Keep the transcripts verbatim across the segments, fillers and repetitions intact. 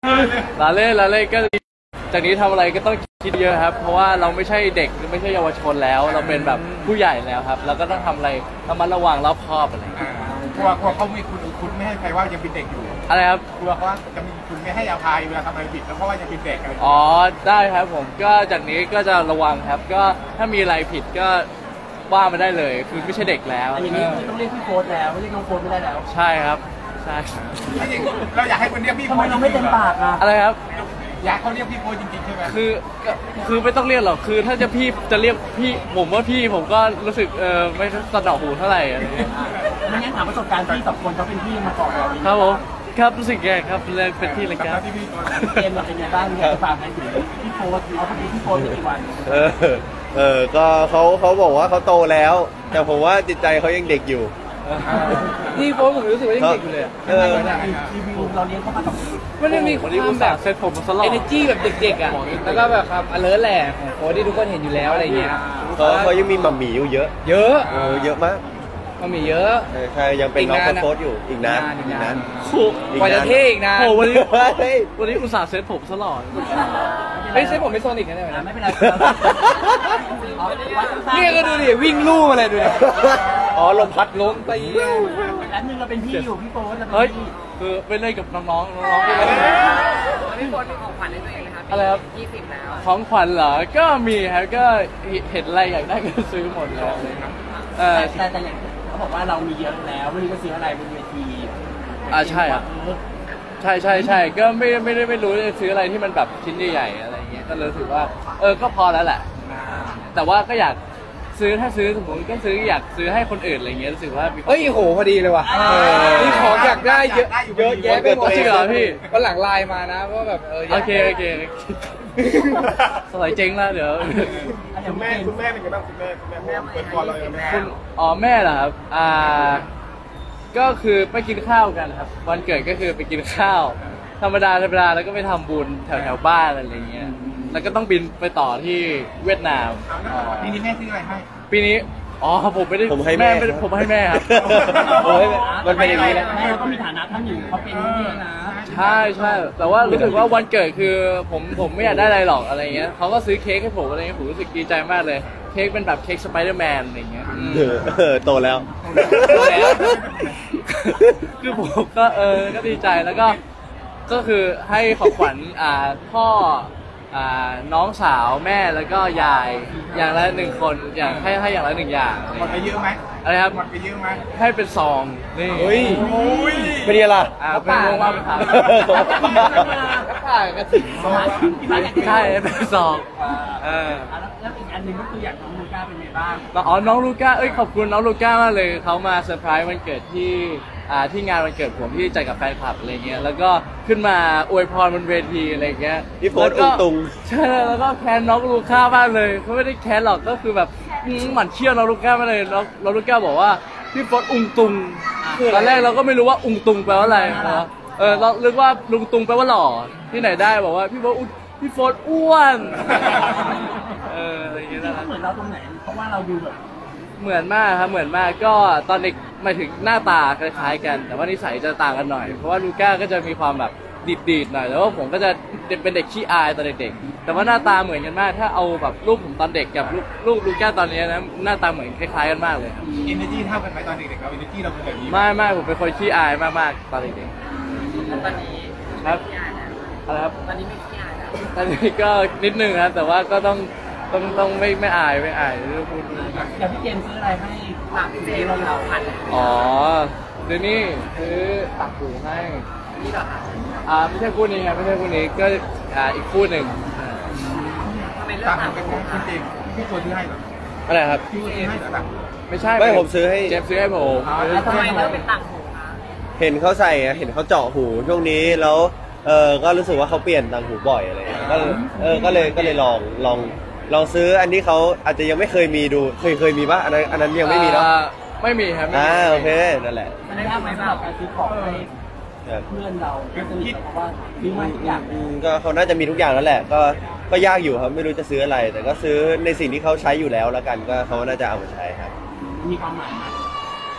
ลาเล่ลาเล่ก็จากนี้ทำอะไรก็ต้องคิดเยอะครับเพราะว่าเราไม่ใช่เด็กไม่ใช่เยาวชนแล้วเราเป็นแบบผู้ใหญ่แล้วครับเราก็ต้องทำอะไรระมัดระวังรอบคอบอะไรกลัวกลัวเขาไม่คุณคุณไม่ให้ใครว่ายังเป็นเด็กอยู่อะไรครับกลัวว่าจะมีคุณไม่ให้อภัยเวลาทำอะไรผิดแล้วเพราะว่ายังเป็นเด็กอะไรอ๋อได้ครับผมก็จากนี้ก็จะระวังครับก็ถ้ามีอะไรผิดก็ว่ามาได้เลยคือไม่ใช่เด็กแล้วอันนี้ต้องเรียกพี่โค้ดแล้วเรียกน้องโค้ดไม่ได้แล้วใช่ครับใช่เราอยากให้คนเรียกพี่ทำไมเราไม่เต็มปากอะอะไรครับอยากเขาเรียกพี่โค้ดจริงๆใช่ไหมคือคือไม่ต้องเรียกหรอกคือถ้าจะพี่จะเรียกพี่ผมว่าพี่ผมก็รู้สึกเออไม่สะดอกหูเท่าไหร่อะไรเงี้ยไม่งั้นถามประสบการณ์พี่สองคนเขาเป็นพี่มาก่อนครับผมครับรู้สึกแย่ครับเลยเป็นที่เลยครับเกมเป็นยังไงบ้างอยากฝากอะไรถึงพี่โค้ดเอาคนนี้พี่โค้ดกี่วันเออเออก็เขาเขาบอกว่าเขาโตแล้วแต่ผมว่าจิตใจเขายังเด็กอยู่นี่โค้ดผมรู้สึกว่ายังเด็กอยู่เลยเออรีวิวเราเลี้ยงเขามาสองปีไม่ได้มีความแบบเซตผมมาสลอด energy แบบเด็กๆอ่ะแล้วก็แบบความ alert แหละของโค้ดที่ทุกคนเห็นอยู่แล้วอะไรเงี้ยเขาเขายังมีหม่ำหมี่อยู่เยอะเยอะเออเยอะมากหม่ำหมี่เยอะใช่ยังเป็นน้องโค้ดอยู่อีกนานอีกนานกว่าจะเท่อีกนานโอ้วันนี้วันนี้อุตส่าห์เซตผมสลอดไม่เซตผมไม่โซนิกนะเนี่ยไม่เป็นไรเนี่ยก็ดูดิวิ่งลู่อะไรดูดิอ๋อลมพัดล้มไปแล้วนึงเราเป็นพี่อยู่พี่โค้ดเราเป็นพี่คือไปเล่นกับน้องๆน้องๆที่เล่นพี่โค้ดมีของขวัญให้ตัวเองไหมครับอะไรครับยี่สิบแล้วของขวัญเหรอก็มีครับก็เห็นอะไรอยากได้ก็ซื้อหมดแล้วแต่แต่อย่างเขาบอกว่าเรามีเยอะแล้วไม่รู้จะซื้ออะไรบนเวทีอ่าใช่ครับใช่ใช่ใช่ก็ไม่ไม่ได้ไม่รู้จะซื้ออะไรที่มันแบบชิ้นใหญ่ๆอะไรเงี้ยก็เลยรู้สึกว่าเออก็พอแล้วแหละแต่ว่าก็อยากซื้อถ้าซื้อสมมติก็ซื้ออยากซื้อให้คนอื่นอะไรเงี้ยรู้สึกว่าเอ้ยโหพอดีเลยว่ะนี่ของอยากได้เยอะเยอะแยะไปหมดจริงเหรอพี่วันหลังไลน์มานะว่าแบบเออโอเคโอเคสลายเจ๊งแล้วเดี๋ยวคุณแม่คุณแม่เป็นไงบ้างคุณแม่คุณแม่แม่เปิดก่อนเราเองคุณอ๋อแม่เหรอครับอ่าก็คือไปกินข้าวกันครับวันเกิดก็คือไปกินข้าวธรรมดาธรรมดาแล้วก็ไปทำบุญแถวแถวบ้านอะไรเงี้ยแล้วก็ต้องบินไปต่อที่เวียดนามปีนี้แม่ซื้ออะไรให้ปีนี้อ๋อผมไม่ได้ผมให้แม่ผมให้แม่ครับมันเป็นอย่างนี้แหละแม่ก็มีฐานะท่านอยู่เขาเป็นนี่นะใช่ใช่แต่ว่ารู้สึกว่าวันเกิดคือผมผมไม่อยากได้อะไรหรอกอะไรเงี้ยเขาก็ซื้อเค้กให้ผมอะไรเงี้ยผมรู้สึกดีใจมากเลยเค้กเป็นแบบเค้กสไปเดอร์แมนอะไรเงี้ยโตแล้วโตแล้วคือผมก็เออก็ดีใจแล้วก็ก็คือให้ของขวัญอ่าพ่ออ่าน้องสาวแม่แล้วก็ยายอย่างละหนึ่งคนอย่างให้ให้อย่างละหนึ่งอย่างหมดไปเยอะไหมอะไรครับหมดไปเยอะไหมให้เป็นซองนี่เฮ้ยไม่ดีล่ะอ่าเป็นวงว่าเป็นถามก็ผ่านกระถิ่นใช่เป็นซองเออแล้วอีกอันหนึ่งก็คืออยากน้องลูก้าเป็นไงบ้างอ๋อน้องลูก้าเอ้ยขอบคุณน้องลูก้ามากเลยเขามาเซอร์ไพรส์วันเกิดที่อ่าที่งานวันเกิดผมที่จัดกับแฟนคลับอะไรเงี้ยแล้วก็ขึ้นมาอวยพรบนเวทีอะไรเงี้ยพี่โพสตุงตุงใช่แล้วก็แค้นน้องลูก้ามากเลยเขาไม่ได้แค้นหรอกก็คือแบบหมั่นเคี้ยวน้องลูก้ามากเลยน้องน้องลูก้าบอกว่าพี่โพสอุงตุงตอนแรกเราก็ไม่รู้ว่าอุงตุงแปลว่าอะไรนะเออเราเรียกว่าลุงตุงแปลว่าหล่อที่ไหนได้บอกว่าพี่โพสพี่โพสอ้วนเอออะไรเงี้ยนะเหมือนเราตรงไหนเพราะว่าเราดูแบบเหมือนมากครับเหมือนมากก็ตอนเด็กหมายถึงหน้าตาคล้ายๆกันแต่ว่านิสัยจะต่างกันหน่อยเพราะว่าลูก้าก็จะมีความแบบดีดๆหน่อยแล้วว่าผมก็จะเป็นเด็กขี้อายตอนเด็กๆแต่ว่าหน้าตาเหมือนกันมากถ้าเอาแบบรูปผมตอนเด็กกับรูปรูปลูก้าตอนนี้นะหน้าตาเหมือนคล้ายๆกันมากเลยครับอินเนอร์จี้เท่ากันไหมตอนเด็กๆเราอินเนอร์จี้เราเป็นแบบนี้ไม่ไม่ผมเป็นคนขี้อายมากๆตอนเด็กๆตอนนี้ครับอะไรครับตอนนี้ไม่ขี้อายแล้วตอนนี้ก็นิดนึงครับแต่ว่าก็ต้องต้องต้องไม่ไม่อายไม่อายเรื่องพูดอย่างพี่เจมซื้ออะไรให้หลังพี่เจมเราเราพันอ๋อเดี๋ยวนี้ซื้อตักหูให้นี่เหรอคะอ่าไม่ใช่คู่นี้ครับไม่ใช่คู่นี้ก็อ่าอีกคู่หนึ่งทำไมเลือกตักหูพี่เจมพี่ตัวซื้อให้เหรออะไรครับพี่ซื้อให้เหรอตักไม่ใช่ไม่ผมซื้อให้เจมซื้อให้ผมทำไมเลือกเป็นตักหูคะเห็นเขาใส่เห็นเขาเจาะหูช่วงนี้แล้วเออก็รู้สึกว่าเขาเปลี่ยนตังหูบ่อยอะไรก็เออก็เลยก็เลยลองลองลองซื้ออันนี้เขาอาจจะยังไม่เคยมีดูเคยเคยมีป่ะอันนั้นอันนั้นยังไม่มีเนาะไม่มีครับอ่าโอเคนั่นแหละมันได้ทำไหมสำหรับการซื้อของให้เพื่อนเราก็สนิทเพราะว่ามีมาทุกอย่างก็เขาน่าจะมีทุกอย่างแล้วแหละก็ก็ยากอยู่ครับไม่รู้จะซื้ออะไรแต่ก็ซื้อในสิ่งที่เขาใช้อยู่แล้วแล้วกันก็เขาน่าจะเอามาใช้ครับมีความหมายไหม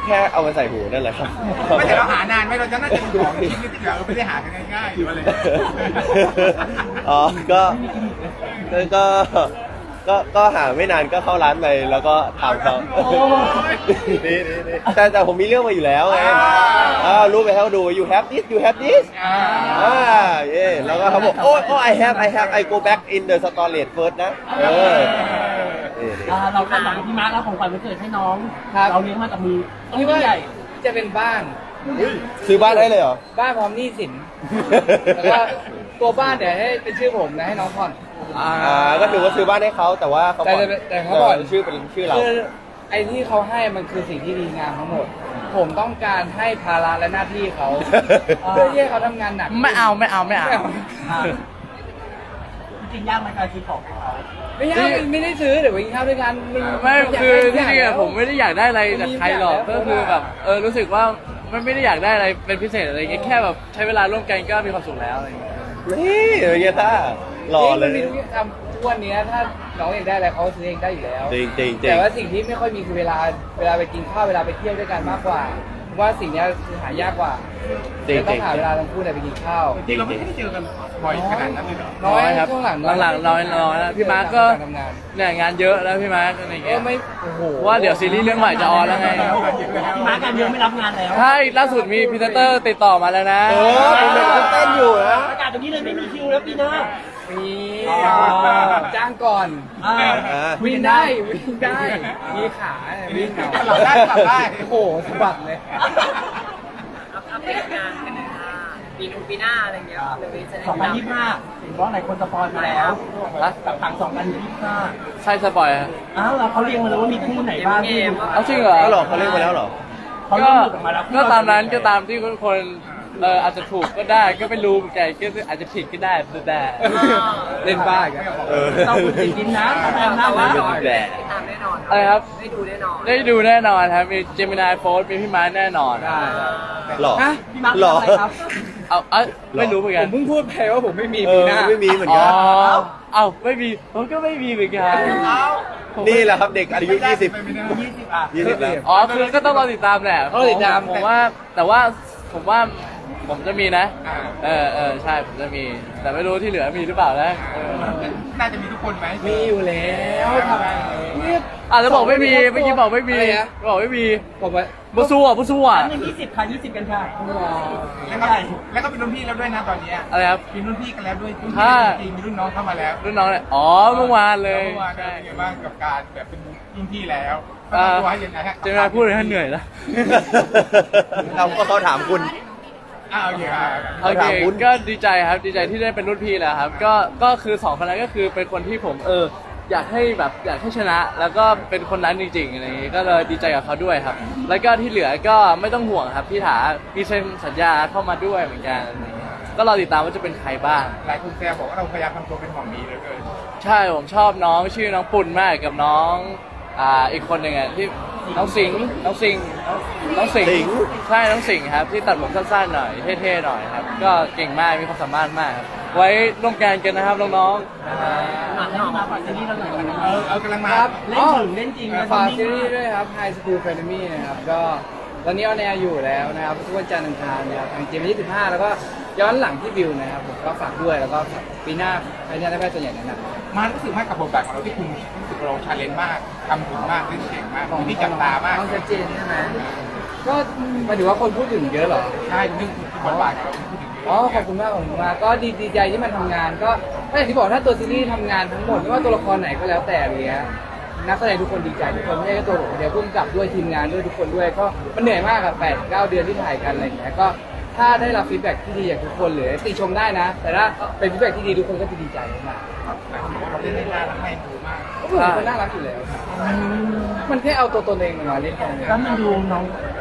แค่เอามาใส่หูนั่นแหละครับไม่แต่เราหานานไหมเราจะน่าจะมีของชิ้นที่เหลือเราไม่ได้หากันง่ายๆหรืออะไรอ๋อก็ก็ก็ก็หาไม่นานก็เข้าร้านไปแล้วก็ถามเขานี่นี่นี่แต่แต่ผมมีเรื่องมาอยู่แล้วไงอ่ารู้ไปให้เขาดู you have this you have this อ่าเย่แล้วก็เขาบอกโอ้โอ้ I have I have I go back in the storage first นะเออนี่นี่อ่าเราก็หลังพี่มาร์คแล้วของขวัญวันเกิดให้น้องครับเราเลี้ยงมากับมือต้องคิดว่าใหญ่จะเป็นบ้านซื้อบ้านได้เลยเหรอบ้านพร้อมหนี้สินแล้วก็ตัวบ้านเดี๋ยวให้เป็นชื่อผมนะให้น้องผ่อนอ่าก็ถือว่าซื้อบ้านให้เขาแต่ว่าเขาแต่แต่แต่เขาบอกชื่อเป็นชื่อเราคือไอ้ที่เขาให้มันคือสิ่งที่ดีงามทั้งหมด ผมต้องการให้ภาระและหน้าที่เขาเพื่อที่ให้เขาทำงานหนักไม่เอาไม่เอาไม่เอาไม่เอาอ่าจริงๆยากไหมการซื้อของให้เขาไม่ยากไม่ได้ซื้อเดี๋ยวไปกินข้าวด้วยกันนไม่ยากคือได้ที่จริงแล้อะวผมไม่ได้อยากได้อะไรจากใครหรอกมีก็แบบคือแบบเออรู้สึกว่ามันไม่ได้อยากได้อะไรเป็นพิเศษอะไรเงี้ยแค่แบบใช้เวลาร่วมกันก็มีความสุขแล้วอะไรเงี้ยนี่อย่างเงี้ยท่าหล่อเลยจริงๆมันมีทุกอย่างทุกวันนี้ถ้าน้องอยากได้อะไรเขาซื้อเองได้อยู่แล้วจริงจริงจริงแต่ว่าสิ่งที่ไม่ค่อยมีคือเวลาเวลาไปกินข้าวเวลาไปเที่ยวด้วยกันมากกว่าว่าสิ่งเนี้ยคือหายากกว่าจริงจะต้องหาเวลาทั้งคู่เนี่ยไปกินข้าวจริงๆเราไม่ได้เจอกันบ่อยขนาดนั้นเลยเหรอน้อยครับช่วงหลังหลังๆน้อยน้อยแล้วพี่มาร์คก็ทำงานเนี่ยงานเยอะแล้วพี่มาร์คอะไรก็เงี้ยไม่โอ้โหว่าเดี๋ยวซีรีส์เรื่องใหม่จะออนแล้วไงพี่มาร์คการเยอะไม่รับงานแล้วใช่ล่าสุดมีพรีเซนเตอร์ติดต่อมาแล้วนะเออเป็นแบบเต้นอยู่นะประกาศตรงนี้เลยไม่มีคิวแล้วปีหน้ามีอ๋อจ้างก่อนอ่าอ่าวิ่งได้วิ่งได้มีขาวิ่งเอาหลับได้หลับได้โอ้โหสะบัดเลยอัปเดตงานกันหน่อยค่ะปีนู้นปีหน้าอะไรเงี้ยเลยจะได้สองพันยี่สิบห้าเห็นว่าหลายคนสปอยล์มาแล้วกับต่างสองพันยี่สิบห้าใช่สปอยล์ฮะอ้าวแล้วเขาเรียงมาเลยว่ามีคู่ไหนบ้างที่ดูเอาจริงเหรอเขาหลอกเขาเรียกมาแล้วเหรอเขาก็เรียงหลุดออกมาแล้วก็ตามนั้นก็ตามที่คนคนเอออาจจะถูกก็ได้ก็ไม่รู้เหมือนกันก็อาจจะผิดก็ได้สุดแต่เล่นบ้าอีกันเออต้องคุณจิตกินนะแอมแต่น่าว่ารักรอแหละติดตามแน่นอนอะไรครับได้ดูแน่นอนได้ดูแน่นอนครับมีเจมินายโฟร์มีพี่มาร์คแน่นอนได้หลอกฮะพี่มาร์คหลอกทำอะไรครับเอาเอ้ยไม่รู้เหมือนผกันมเพิ่งพูดไปว่าผมไม่มีเอปีอหน้าไม่มีเหมือนอ๋กัอน เอาไม่มีผมก็ไม่มีเหมือนกันผมนี่แหละครับเด็กอายุยี่สิบยี่สิบอ่ะยี่สิบแล้วอ๋อคือก็ต้องรอติดตามแหละต้องรอติดตามผมว่าแต่ว่าผมว่าผมจะมีนะ เออเออใช่ผมจะมี แต่ไม่รู้ที่เหลือมีหรือเปล่านะเออน่าจะมีทุกคนไหมมีอยู่แล้วทำเนี่ยอ่ะแล้วบอกไม่มีเมื่อกี้บอกไม่มีอะไรนะบอกไม่มีผมว่าบุสู้อ่ะบุสู้อ่ะหนึ่งยี่สิบค่ะยี่สิบกันค่ะแล้วก็แล้วก็เป็นรุ่นพี่แล้วด้วยนะตอนนี้อะไรครับมีรุ่นพี่กันแล้วด้วยรุ่นใช่พี่จริงมีรุ่นน้องเข้ามาแล้วรุ่นน้องเนี่ยอ๋อเมื่อวานเลยเมื่อวานใช่เป็นไงบ้างกับการแบบเป็นรุ่นพี่แล้วอ่าตัวให้ยังไงฮะเจมินายพูดเลยท่านเหนื่อยแล้วเราก็เขาถามคุณอ้าวโอเคครับโอเคถามคุณก็ดีใจครับดีใจที่ได้เป็นรุ่นพี่แล้วครับ ก็ก็คือสองคนนั้นก็คือเป็นคนที่ผมเอออยากให้แบบอยากให้ชนะ แล้วก็เป็นคนนั้นจริงๆอะไรอย่างงี้ก็เลยดีใจกับเขาด้วยครับ แล้วก็ที่เหลือก็ไม่ต้องห่วงครับพี่ถามีเซ็นสัญญาเข้ามาด้วยเหมือนกันอะไรอย่างเงี้ยก็รอติดตามว่าจะเป็นใครบ้างหลายคนแซวบอกว่าเราพยายามทำตัวเป็นหม่อมมีเหลือเกินใช่ผมชอบน้องชื่อน้องปุ่นมากกับน้องอ่าอีกคนหนึ่งอ่ะที่น้องสิงห์น้องสิงห์น้องสิงสิงห์ห์ใช่น้องสิงห์ครับที่ตัดผมสั้นๆหน่อยเท่ๆหน่อยครับก็เก่งมากมีความสามารถมากครับไว้ร่วมงานกันนะครับน้องๆมาให้พี่มาร์คฝากซีรีส์เราหน่อยนะเออเอากำลังมาครับเล่นถึงเล่นจริงนะฝากซีรีส์ด้วยครับ High School Academy นะครับก็ตอนนี้ออนแอร์อยู่แล้วนะครับทุกวันจันทร์อังคารนะครับทางเจมส์ยี่สิบห้าแล้วก็ย้อนหลังที่วิวนะครับผมก็ฝากด้วยแล้วก็ปีหน้าใครที่ได้แพทย์ตัวใหญ่แนะนำมารู้สึกมากกับบทบาทของเราที่คุณรู้สึกเราชาเลนจ์มากทำถึงมากเล่นเก่งมากเป็นที่จับตามากต้องชัดเจนใช่ไหมก็หมายถึงว่าคนพูดถึงเยอะเหรอใช่นี่คือบทบาทของเราที่พูดถึงเยอะอ๋อขอบคุณมากขอบคุณมากก็ดีดีใจที่มันทำงานก็ก็อย่างที่บอกถ้าตัวซีรีส์ทำงานทั้งหมดไม่ว่าตัวละครไหนก็แล้วแต่อะไรเงี้ยนักแสดงทุกคนดีใจทุกคนไม่ใช่แค่ตัวผมคนเดียวพุ่งกับด้วยทีมงานด้วยทุกคนด้วยก็มันเหนื่อยมากอะแปดเก้าเดือนที่ถ่ายกันอะไรอย่างเงี้ยก็ถ้าได้รับฟีดแบ็กที่ดีจากทุกคนหรือติชมได้นะ แต่ถ้าเป็นฟีดแบ็กที่ดีทุกคนก็จะดีใจมากเขาเล่นได้น่ารักให้ดูมากๆก็ผมเป็นคนน่ารักอยู่แล้วครับมันแค่เอาตัวตนเองมาเล่นกันแล้วมันดูน้อง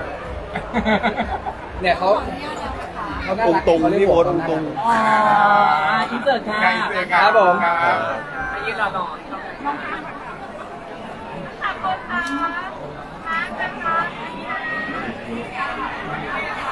เนี่ยเขาเขาน่ารักตรงๆเขาเรียกพี่โบ๊ทว่าเขาน่าตรรังกอ๋ออ่าอินเสิร์ตค่ะไกลเจอกันครับผมครับไปยืนรอหน่อยขอบคุณค่ะ